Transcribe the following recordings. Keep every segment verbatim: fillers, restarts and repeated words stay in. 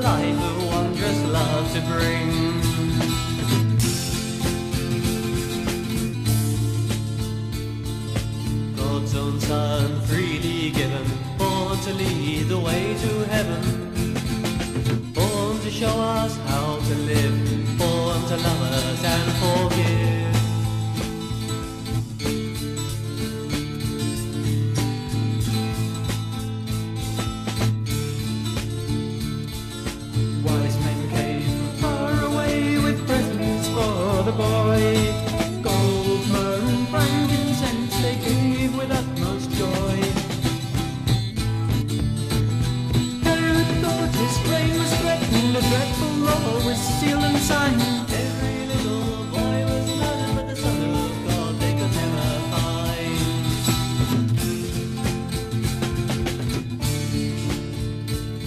life a wondrous love to bring. God's own Son, freely given, born to lead the way to heaven, born to show us how to live, born to love us and forgive. Wise men came far away with presents for the boy. Gold, myrrh and frankincense they gave with utmost joy. Herod thought his reign was threatened, a dreadful law was sealed and signed. Every little boy was none but the Son of God they could never find.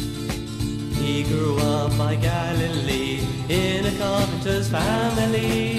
He grew up by Galilee in a carpenter's family.